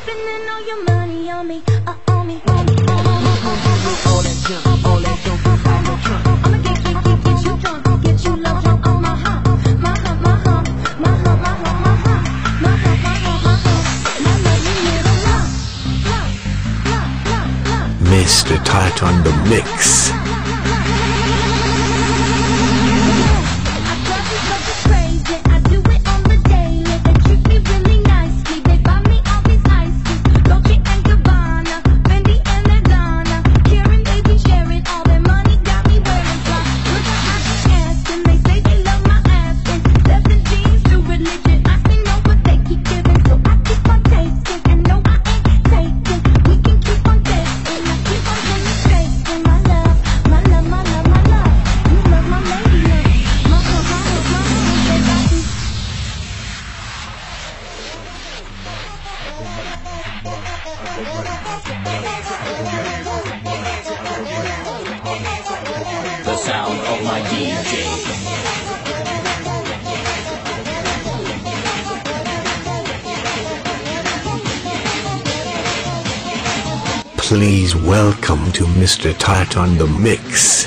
spending all your money on me, on me, on me, on me. All that junk, all that dope, all no trunk. I'ma get you drunk, get you low drunk on my hump, my hump, my hump, my hump, my hump, my hump, my hump, my hump, my hump. My lovely little lump. Mr. Tight on the mix. The sound of my DJ. Please welcome to Mr. Tight on the mix.